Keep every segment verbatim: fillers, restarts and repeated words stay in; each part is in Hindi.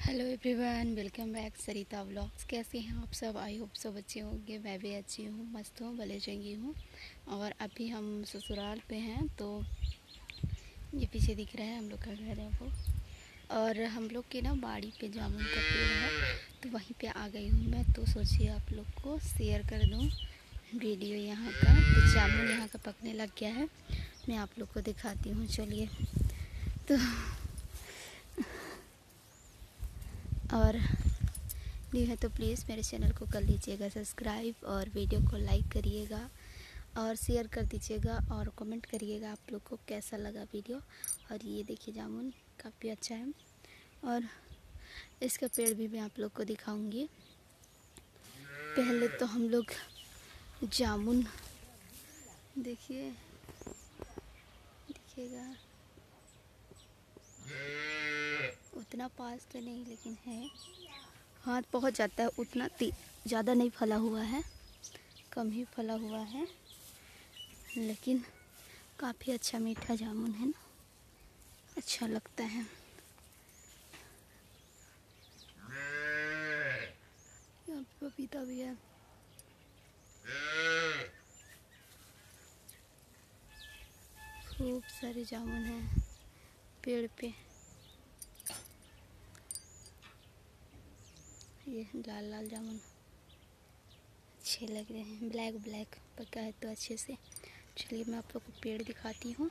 Hello everyone, welcome back Sarita vlogs. कैसे हैं आप सब? आई होप सब अच्छे होंगे। मैं भी अच्छी हूँ, मस्त हूँ, भले चंगी हूँ। और अभी हम ससुराल पे हैं, तो ये पीछे दिख रहा है हम लोग का घर है वो। और हम लोग के ना बाड़ी पे जामुन का पेड़ है, तो वहीं पे आ गई हूँ मैं। तो सोचिए आप लोग को शेयर कर दूँ वीडियो यहाँ का। तो जामुन यहाँ का पकने लग गया है, मैं आप लोग को दिखाती हूँ। चलिए। तो और न्यू है तो प्लीज़ मेरे चैनल को कर लीजिएगा सब्सक्राइब, और वीडियो को लाइक करिएगा और शेयर कर दीजिएगा, और कमेंट करिएगा आप लोग को कैसा लगा वीडियो। और ये देखिए जामुन काफ़ी अच्छा है, और इसका पेड़ भी मैं आप लोग को दिखाऊंगी। पहले तो हम लोग जामुन देखिए देखिएगा, उतना पास तो नहीं लेकिन है, हाथ पहुंच जाता है। उतना ज़्यादा नहीं फला हुआ है, कम ही फला हुआ है, लेकिन काफ़ी अच्छा मीठा जामुन है ना, अच्छा लगता है। यहाँ पे पपीता भी है। खूब सारे जामुन हैं पेड़ पे। ये लाल लाल जामुन अच्छे लग रहे हैं, ब्लैक ब्लैक पका है तो अच्छे से। चलिए मैं आप लोग को पेड़ दिखाती हूँ।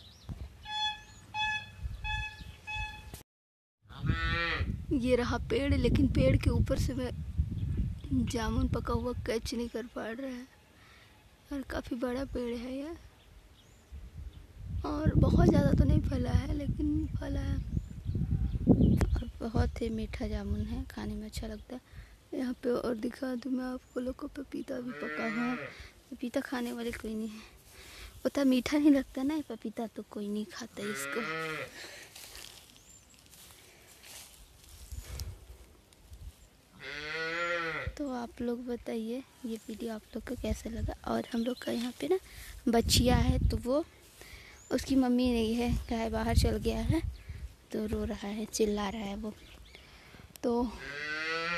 ये रहा पेड़, लेकिन पेड़ के ऊपर से मैं जामुन पका हुआ कैच नहीं कर पा रहा है। और काफ़ी बड़ा पेड़ है ये, और बहुत ज़्यादा तो नहीं फला है लेकिन फला है, और बहुत ही मीठा जामुन है, खाने में अच्छा लगता है। यहाँ पे और दिखा दूँ मैं आपको लोग को, पपीता भी पका हुआ है। पपीता खाने वाले कोई नहीं है, उतना मीठा नहीं लगता ना पपीता, तो कोई नहीं खाता इसको। तो आप लोग बताइए ये वीडियो आप लोग को कैसा लगा। और हम लोग का यहाँ पे ना बच्चिया है, तो वो उसकी मम्मी नहीं है, गाय बाहर चल गया है, तो रो रहा है, चिल्ला रहा है वो। तो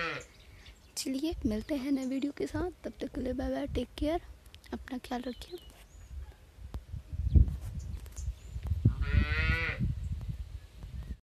चलिए मिलते हैं नए वीडियो के साथ, तब तक के लिए बाय बाय, टेक केयर, अपना ख्याल रखिए।